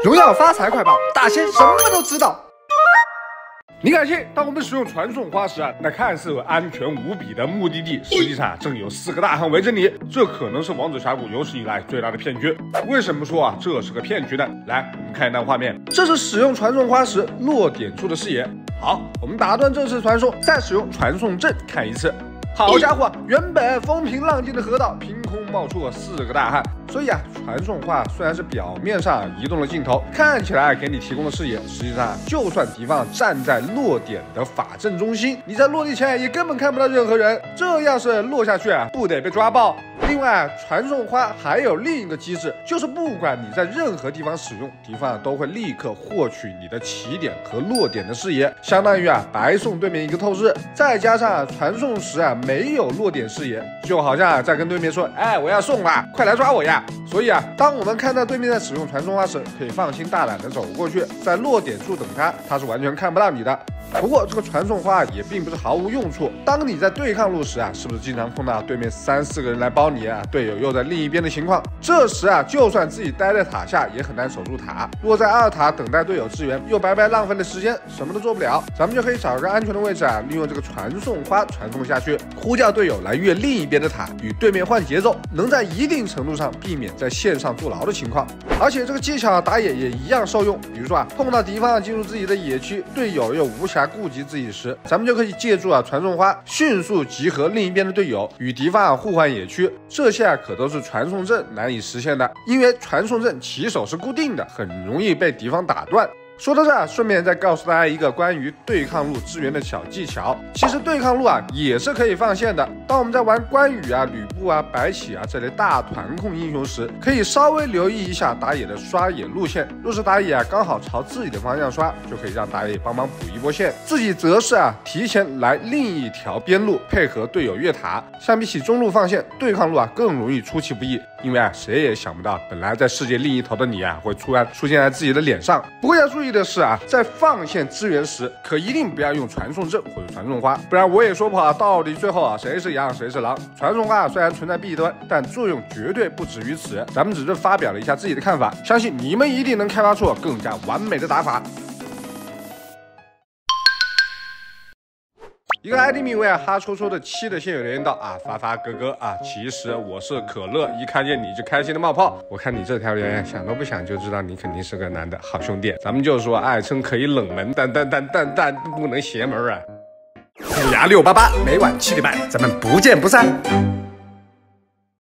荣耀发财快报，大仙什么都知道。你敢信？当我们使用传送花时那看似安全无比的目的地，实际上正有4个大汉围着你。这可能是王者峡谷有史以来最大的骗局。为什么说这是个骗局呢？来，我们看一段画面，这是使用传送花时落点处的视野。好，我们打断这次传送，再使用传送阵看一次。好家伙，原本风平浪静的河道，凭空冒出了4个大汉。所以传送花虽然是表面上移动了镜头，看起来给你提供的视野，实际上就算敌方站在落点的法阵中心，你在落地前也根本看不到任何人。这要是落下去不得被抓爆。另外，传送花还有另一个机制，就是不管你在任何地方使用，敌方都会立刻获取你的起点和落点的视野，相当于白送对面一个透视。再加上传送时没有落点视野，就好像在跟对面说，哎，我要送了，快来抓我呀！所以当我们看到对面在使用传送花时，可以放心大胆的走过去，在落点处等他是完全看不到你的。不过这个传送花也并不是毫无用处。当你在对抗路时是不是经常碰到对面3、4个人来包你队友又在另一边的情况？这时就算自己待在塔下，也很难守住塔。若在2塔等待队友支援，又白白浪费了时间，什么都做不了。咱们就可以找个安全的位置利用这个传送花传送下去，呼叫队友来越另一边的塔，与对面换节奏，能在一定程度上避免在线上坐牢的情况。而且这个技巧打野也一样受用。比如说碰到敌方进入自己的野区，队友又无暇顾及自己时，咱们就可以借助传送花迅速集合另一边的队友，与敌方互换野区。这些可都是传送阵难以实现的，因为传送阵起手是固定的，很容易被敌方打断。说到这顺便再告诉大家一个关于对抗路支援的小技巧。其实对抗路也是可以放线的。当我们在玩关羽吕布白起这类大团控英雄时，可以稍微留意一下打野的刷野路线。若是打野刚好朝自己的方向刷，就可以让打野帮忙补一波线，自己则是提前来另一条边路配合队友越塔。相比起中路放线，对抗路更容易出其不意，因为谁也想不到本来在世界另一头的你会突然出现在自己的脸上。不过要注意的是在放线支援时，可一定不要用传送阵或者传送花，不然我也说不好到底最后谁是羊谁是狼。传送花虽然存在弊端，但作用绝对不止于此。咱们只是发表了一下自己的看法，相信你们一定能开发出更加完美的打法。一个 ID 名为哈抽抽的7的线友留言道发哥哥其实我是可乐，一看见你就开心的冒泡。我看你这条留言想都不想就知道你肯定是个男的好兄弟。咱们就说爱称可以冷门，但不能邪门虎牙688，每晚7点半，咱们不见不散。